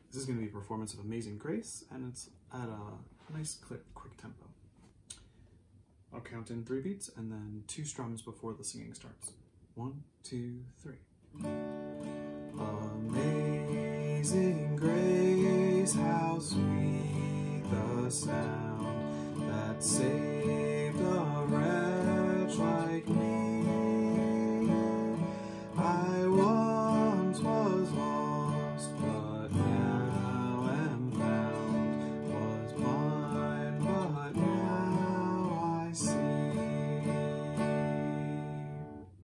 This is going to be a performance of Amazing Grace, and it's at a nice, quick tempo. I'll count in 3 beats and then 2 strums before the singing starts. 1, 2, 3. Amazing grace, how sweet the sound that saved